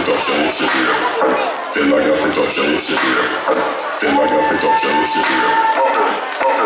touch and you sit here. Tell a girl fi touch and you sit here. Tell a girl fi touch and you sit here.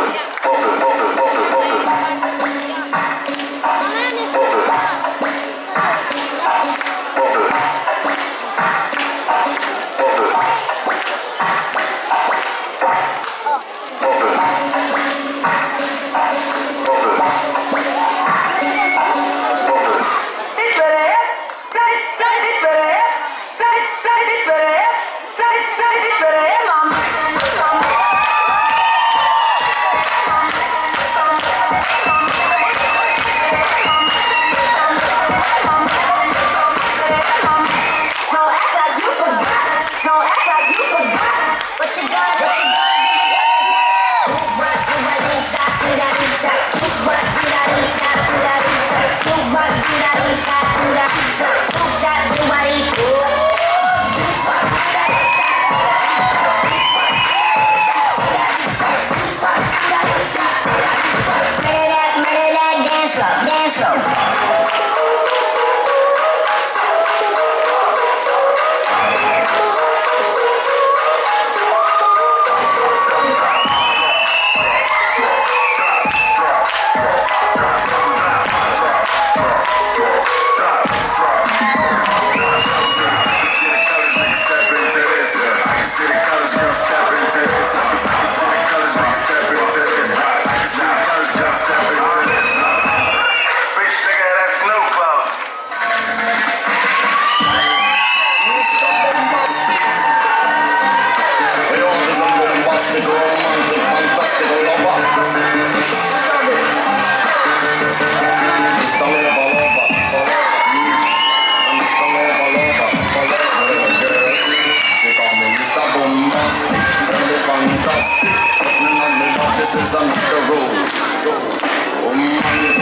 This is Mr. Roll. Oh man,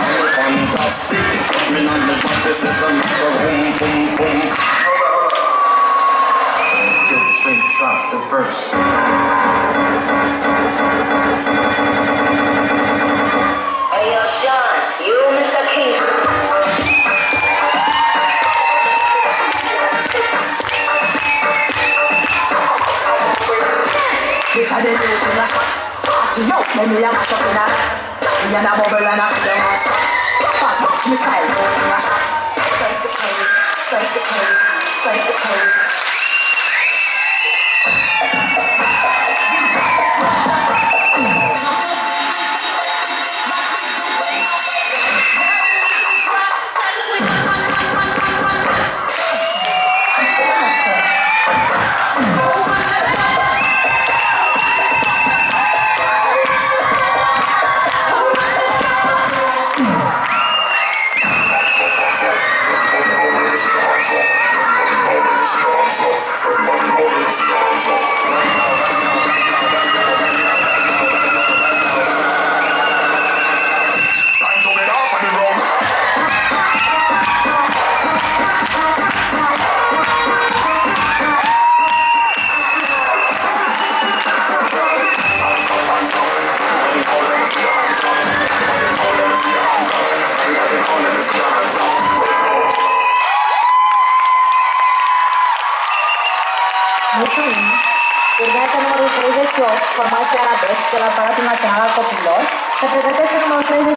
I'm fantastic. Touch me on the butt, this is Mr. Boom Boom Boom. Yo, Drake, drop the verse. Hey yo, Sean, you Mr. King. This is the new thing I shot. Yo, let me have a shot in that. He and a bubble and a feel mask. Pass watch me style, go in a shot. Strike the pose, strike the pose, strike the pose. Mulțumim! Urmează numărul 38, formația Arabesc, de la Palatul Național al Copilor, se pregătește numărul 30.